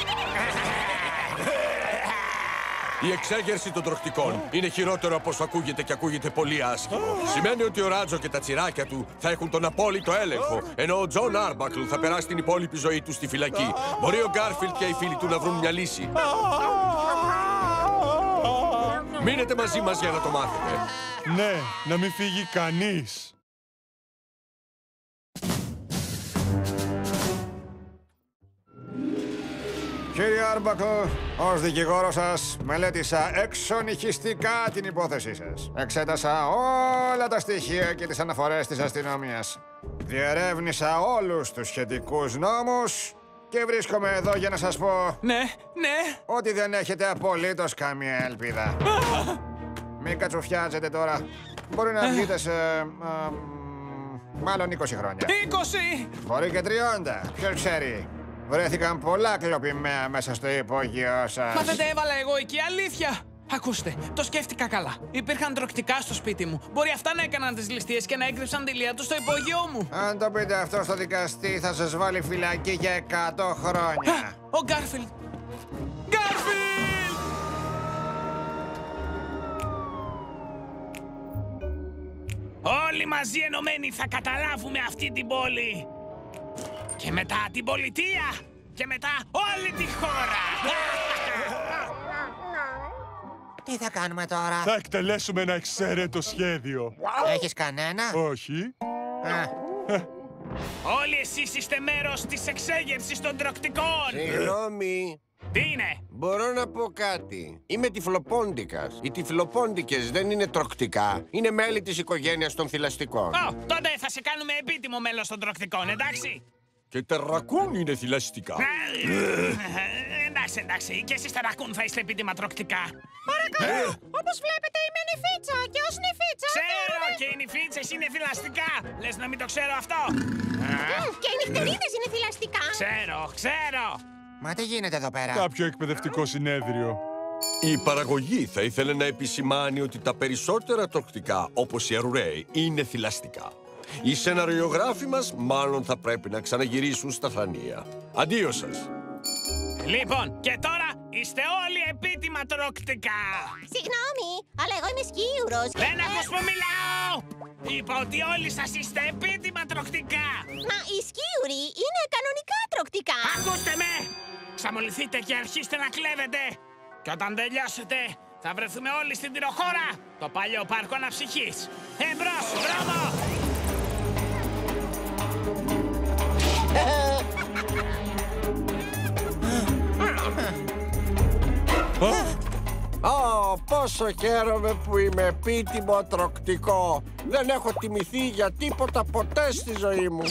Η εξέγερση των τροκτικών είναι χειρότερο από όσο ακούγεται και ακούγεται πολύ άσχημο. Σημαίνει ότι ο Ράτζο και τα τσιράκια του θα έχουν τον απόλυτο έλεγχο, ενώ ο Τζον Άρμπακλ θα περάσει την υπόλοιπη ζωή του στη φυλακή. Μπορεί ο Γκάρφιλντ και οι φίλοι του να βρουν μια λύση. Μείνετε μαζί μας για να το μάθετε. Ναι, να μην φύγει κανείς. Κύριε Άρμπακλ, ως δικηγόρος σας μελέτησα εξονυχιστικά την υπόθεσή σας. Εξέτασα όλα τα στοιχεία και τις αναφορές της αστυνομίας. Διερεύνησα όλους τους σχετικούς νόμους και βρίσκομαι εδώ για να σας πω... Ναι. Ότι δεν έχετε απολύτως καμία ελπίδα. Μην κατσουφιάζετε τώρα. Μπορεί να βγείτε σε... μάλλον 20 χρόνια. 20! Μπορεί και 30. Ποιος ξέρει. Βρέθηκαν πολλά κλοπημαία μέσα στο υπόγειο σας. Μα δεν τα έβαλα εγώ εκεί, αλήθεια! Ακούστε, το σκέφτηκα καλά. Υπήρχαν τροκτικά στο σπίτι μου. Μπορεί αυτά να έκαναν τις ληστείες και να έκρυψαν τη λία τους στο υπόγειό μου. Αν το πείτε αυτό στο δικαστή, θα σας βάλει φυλακή για 100 χρόνια. Ο Γκάρφιλντ! Γκάρφιλντ! Όλοι μαζί ενωμένοι θα καταλάβουμε αυτή την πόλη. Και μετά την πολιτεία. Και μετά όλη τη χώρα. Τι θα κάνουμε τώρα? Θα εκτελέσουμε ένα εξαίρετο σχέδιο. Έχεις κανένα? Όχι. Όλοι εσείς είστε μέρος της εξέγερσης των τροκτικών. Συγγνώμη. Τι είναι? Μπορώ να πω κάτι. Είμαι τυφλοπόντικας. Οι τυφλοπόντικες δεν είναι τροκτικά. Είναι μέλη της οικογένειας των θηλαστικών. Τότε θα σε κάνουμε επίτιμο μέλος των τροκτικών, εντάξει? Και τα ρακούν είναι θηλαστικά. Εντάξει. Και εσείς τα ρακούν θα είστε επίτιμα τροκτικά. Παρακαλώ, όπως βλέπετε είμαι νηφίτσα και ως νηφίτσα Ξέρω και οι νηφίτσες είναι θηλαστικά. Λες να μην το ξέρω αυτό? Και οι νυχτερίδες είναι θηλαστικά. Ξέρω. Μα τι γίνεται εδώ πέρα? Κάποιο εκπαιδευτικό συνέδριο. Η παραγωγή θα ήθελε να επισημάνει ότι τα περισσότερα τροκτικά, όπως οι αρουραίοι, είναι θηλαστικά. Οι σεναριογράφοι μας μάλλον θα πρέπει να ξαναγυρίσουν στα θρανία. Αντίο σας. Λοιπόν, και τώρα είστε όλοι επίτιμα τροκτικά. Συγγνώμη, αλλά εγώ είμαι σκίουρος. Δεν ακούς που μιλάω! Είπα ότι όλοι σας είστε επίτιμα τροκτικά. Μα οι σκίουροι είναι κανονικά τροκτικά. Ακούστε με! Ξαμολυθείτε και αρχίστε να κλέβετε. Και όταν τελειώσετε, θα βρεθούμε όλοι στην τυροχώρα, το παλιό πάρκο αναψυχής. Εμπρός, δρόμο! Πόσο χαίρομαι που είμαι επίτιμο τροκτικό. Δεν έχω τιμηθεί για τίποτα ποτέ στη ζωή μου.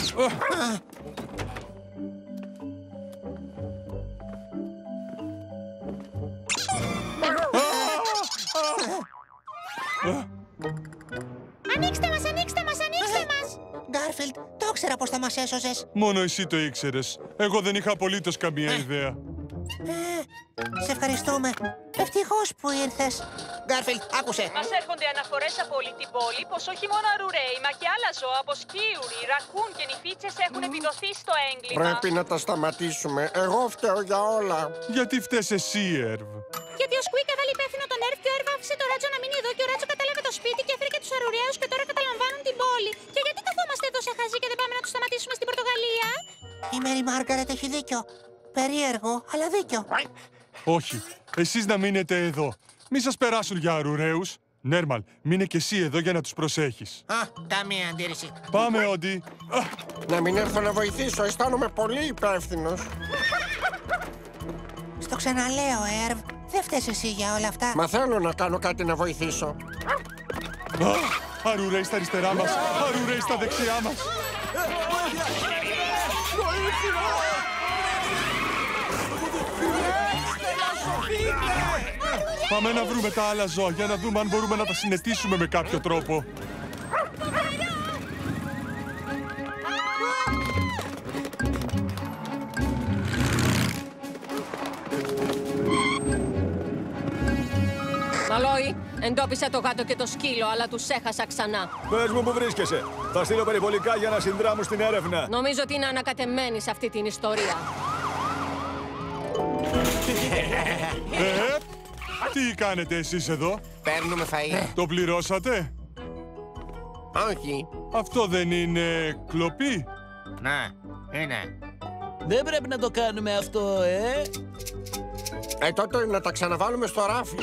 Ανοίξτε μας! Γκάρφιλντ, το ήξερα πως θα μας έσωζες. Μόνο εσύ το ήξερες. Εγώ δεν είχα απολύτως καμία ιδέα. Σε ευχαριστούμε. Ευτυχώς που ήρθες. Γκάρφιλντ, άκουσε. Μας έρχονται αναφορές από όλη την πόλη πως όχι μόνο αρουραίοι, μα και άλλα ζώα όπως σκίουροι, ρακούν και νηφίτσες έχουν επιδοθεί στο έγκλημα. Πρέπει να τα σταματήσουμε. Εγώ φταίω για όλα. Γιατί φταίς εσύ, Ερβ? Γιατί ο Σκουίκ έβαλε υπεύθυνο τον Ερβ και ο Ερβ άφησε το Ράτσο να μείνει εδώ και ο Ράτσο κατέλαβε το σπίτι και έφερε και τους αρουραίους και τώρα καταλαμβάνουν την πόλη. Και γιατί καθόμαστε εδώ σε χαζί και δεν πάμε να τους σταματήσουμε στην Πορτογαλία? Η Μέρι Μάργαρετ έχει δίκιο. Περίεργο, αλλά δίκιο. Όχι, εσείς να μείνετε εδώ. Μη σας περάσουν για αρουραίους. Νέρμαλ, μείνε και εσύ εδώ για να τους προσέχεις. Καμία αντίρρηση. Πάμε, Όντι. Να μην έρθω να βοηθήσω, αισθάνομαι πολύ υπεύθυνος. Στο ξαναλέω, Ερβ. Δεν φταίς εσύ για όλα αυτά. Μα θέλω να κάνω κάτι να βοηθήσω. Αρουραίοι στα αριστερά μας, αρουραίοι στα δεξιά μας. Πάμε να βρούμε τα άλλα ζώα για να δούμε αν μπορούμε να τα συνετίσουμε με κάποιο τρόπο. Μαλόι, εντόπισα το γάτο και το σκύλο, αλλά τους έχασα ξανά. Πες μου που βρίσκεσαι. Θα στείλω περιβολικά για να συνδράμουν στην έρευνα. Νομίζω ότι είναι ανακατεμένοι σε αυτή την ιστορία. Τι κάνετε εσείς εδώ? Παίρνουμε φαΐ. Το πληρώσατε? Όχι. Αυτό δεν είναι κλοπή? Ναι, είναι. Δεν πρέπει να το κάνουμε αυτό, Τότε να τα ξαναβάλουμε στο ράφι.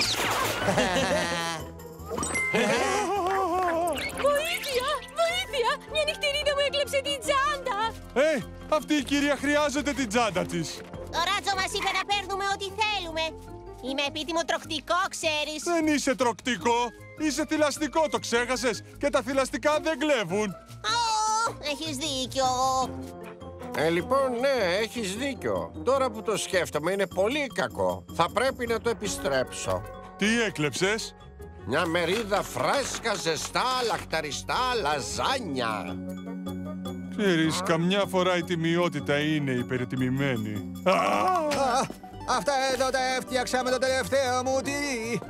Βοήθεια! Βοήθεια! Μια νυχτερίδα μου έκλεψε την τσάντα! Αυτή η κυρία χρειάζεται την τσάντα της. Το Ράτσο μας είπε να παίρνουμε ό,τι θέλουμε. Είμαι επίτιμο τροκτικό, ξέρεις. Δεν είσαι τροκτικό. Είσαι θηλαστικό, το ξέχασες. Και τα θηλαστικά δεν κλέβουν. Έχεις δίκιο. Λοιπόν, ναι, έχεις δίκιο. Τώρα που το σκέφτομαι είναι πολύ κακό. Θα πρέπει να το επιστρέψω. Τι έκλεψες? Μια μερίδα φρέσκα, ζεστά, λαχταριστά, λαζάνια. Ξέρεις, καμιά φορά η τιμιότητα είναι υπερτιμημένη. Αυτά εδώ τα έφτιαξα με το τελευταίο μου τυρί.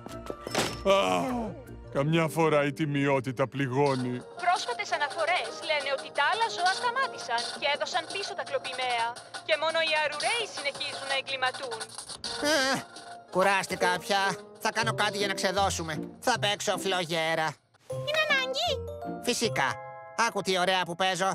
Καμιά φορά η τιμιότητα πληγώνει. Πρόσφατες αναφορές λένε ότι τα άλλα ζώα σταμάτησαν και έδωσαν πίσω τα κλοπημαία και μόνο οι αρουραίοι συνεχίζουν να εγκληματούν. Κουράστηκα πια. Θα κάνω κάτι για να ξεδώσουμε. Θα παίξω φλογέρα. Είναι ανάγκη. Φυσικά. Άκου τι ωραία που παίζω.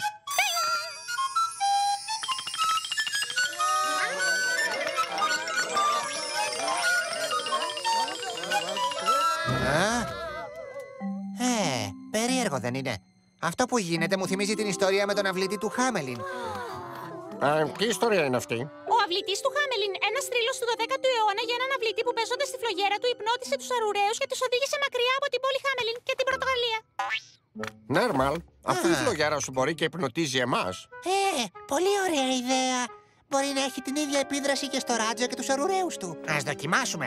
Περίεργο δεν είναι? Αυτό που γίνεται μου θυμίζει την ιστορία με τον αυλητή του Χάμελιν. Τι ιστορία είναι αυτή? Ο αυλητής του Χάμελιν, ένας θρύλος του 12ου αιώνα για έναν αυλητή που παίζοντας στη φλογέρα του υπνώτισε τους αρουραίους και τους οδήγησε μακριά από την πόλη Χάμελιν και την Πορτογαλία. Νέρμαλ, αυτή η φλογέρα σου μπορεί και υπνοτίζει εμάς. Πολύ ωραία ιδέα. Μπορεί να έχει την ίδια επίδραση και στο Ράτζο και τους αρουραίους του. Ας δοκιμάσουμε.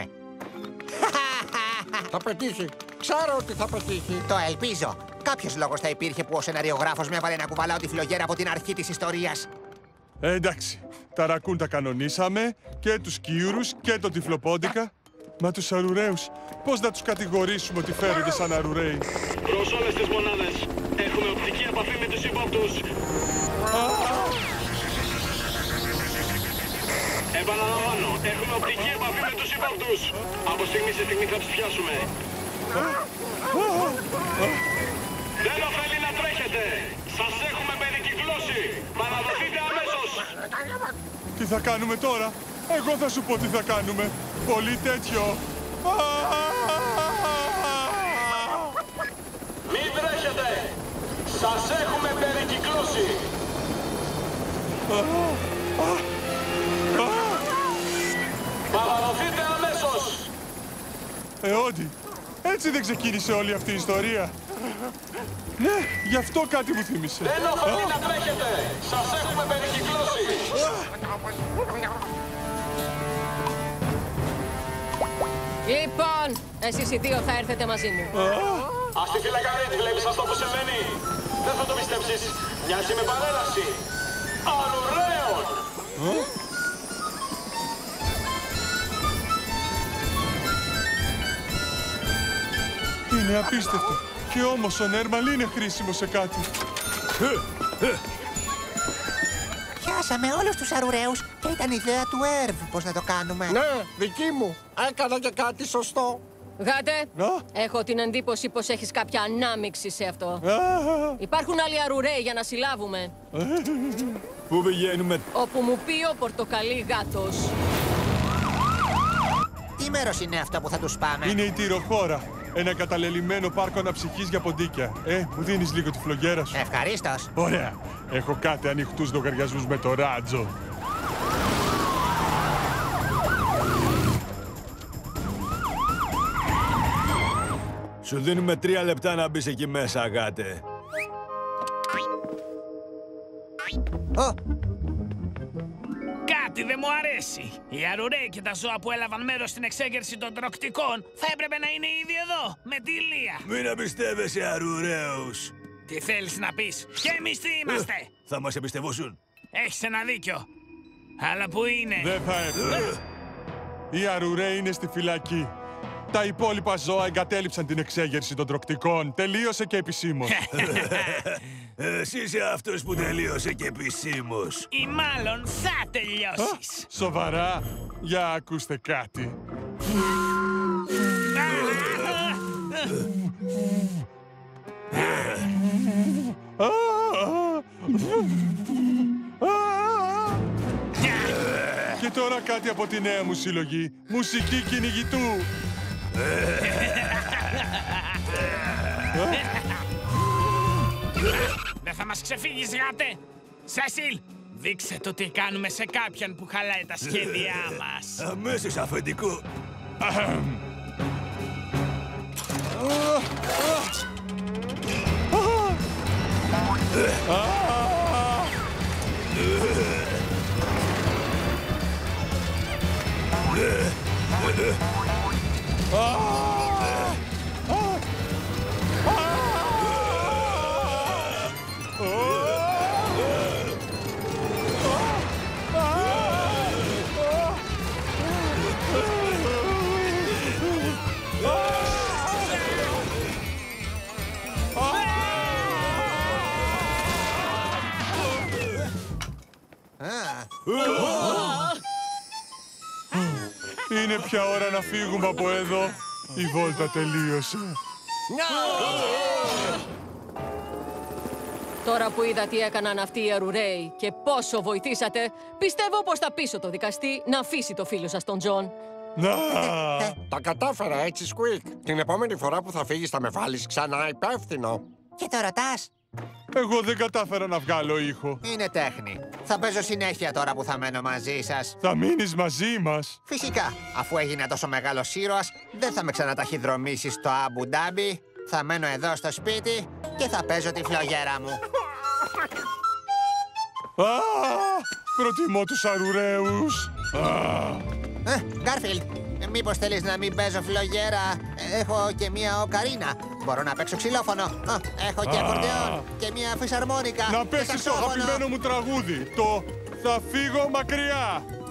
Θα πετύχει. Ξέρω ότι θα πετύχει. Το ελπίζω. Κάποιος λόγος θα υπήρχε που ο σεναριογράφος με έβαλε να κουβαλάω τη φλογέρα από την αρχή της ιστορίας. Εντάξει. Τα ρακούν τα κανονίσαμε, και τους Κίουρους και τον Τυφλοπόντικα. Μα τους αρουραίους, πώς να τους κατηγορήσουμε ότι φέρονται σαν αρουραίοι? Προς όλες τις μονάδες, έχουμε οπτική επαφή με τους υπόπτους. Επαναλαμβάνω, έχουμε οπτική επαφή με τους υπόπτους. Από στιγμή σε στιγμή θα τους πιάσουμε. Δεν ωφέλει να τρέχετε. Σας έχουμε περικυκλώσει. Παραδοθείτε αμέσως. Τι θα κάνουμε τώρα? Εγώ θα σου πω τι θα κάνουμε. Πολύ τέτοιο. Μην τρέχετε. Σας έχουμε περικυκλώσει. Παραδοθείτε αμέσως. Όντι, έτσι δεν ξεκίνησε όλη αυτή η ιστορία. Ναι, γι' αυτό κάτι μου θύμισε. Δεν ωφελεί να τρέχετε. Σας έχουμε περικυκλώσει. Λοιπόν, εσείς οι δύο θα έρθετε μαζί μου. Ας τη φυλακαρέτη, βλέπεις αυτό που συμβαίνει? Δεν θα το πιστέψεις. Μοιάζει με παρέλαση. Αρουραίων! Είναι απίστευτο. Και όμως ο Νέρμαλ είναι χρήσιμο σε κάτι. Πιάσαμε όλους τους αρουραίους και ήταν ιδέα του Έρβ πώς να το κάνουμε. Ναι, δική μου. Έκανα και κάτι σωστό. Γάτε, έχω την εντύπωση πως έχεις κάποια ανάμειξη σε αυτό. Υπάρχουν άλλοι αρουραίοι για να συλλάβουμε. Πού πηγαίνουμε? Όπου μου πει ο πορτοκαλί γάτος. Τι μέρος είναι αυτό που θα τους πάμε? Είναι η Τυροχώρα. Ένα καταλελειμμένο πάρκο αναψυχής για ποντίκια. Μου δίνεις λίγο τη φλογέρα σου? Ευχαρίστως. Ωραία. Έχω κάτι ανοιχτούς λογαριασμούς με το Ράτζο. Σου δίνουμε 3 λεπτά να μπεις εκεί μέσα, γάτε. Κάτι δεν μου αρέσει. Οι αρουραίοι και τα ζώα που έλαβαν μέρος στην εξέγερση των τροκτικών θα έπρεπε να είναι ήδη εδώ, με τη Λία. Μην εμπιστεύεσαι αρουραίους. Τι θέλεις να πεις? Και εμείς τι είμαστε? Θα μας εμπιστευόσουν. Έχεις ένα δίκιο. Αλλά πού είναι? Δεν θα έρθουν. Οι αρουραίοι είναι στη φυλακή. Τα υπόλοιπα ζώα εγκατέλειψαν την εξέγερση των τροκτικών. Τελείωσε και επισήμως. Εσύ είσαι αυτός που τελείωσε και επισήμως. Ή μάλλον θα τελειώσεις. Σοβαρά? Για ακούστε κάτι. Και τώρα κάτι από τη νέα μου συλλογή. Μουσική κυνηγητού. Δεν θα μας ξεφύγεις, γάτε! Σέσιλ, δείξε το τι κάνουμε σε κάποιον που χαλάει τα σχέδιά μας. Αμέσως, αφεντικό. Είναι πια ώρα να φύγουμε από εδώ. Η βόλτα τελείωσε. Τώρα που είδα τι έκαναν αυτοί οι αρουραίοι και πόσο βοηθήσατε, πιστεύω πως θα πείσω το δικαστή να αφήσει το φίλο σας τον Τζον. Τα κατάφερα έτσι, Σκουίκ. Την επόμενη φορά που θα φύγεις θα με βάλεις ξανά υπεύθυνο. Και το ρωτάς? Εγώ δεν κατάφερα να βγάλω ήχο. Είναι τέχνη. Θα παίζω συνέχεια τώρα που θα μένω μαζί σας. Θα μείνεις μαζί μας. Φυσικά, αφού έγινα τόσο μεγάλος ήρωας, δεν θα με ξαναταχυδρομήσεις στο Αμπου Ντάμπι. Θα μένω εδώ στο σπίτι και θα παίζω τη φλογέρα μου. Προτιμώ τους αρουραίους. Γκάρφιλντ, μήπως θέλεις να μην παίζω φλογέρα? Έχω και μία οκαρίνα. Μπορώ να παίξω ξυλόφωνο. Έχω και ακορντεόν και μία φυσαρμόνικα. Να παίξεις το αγαπημένο μου τραγούδι. Το «Θα φύγω μακριά».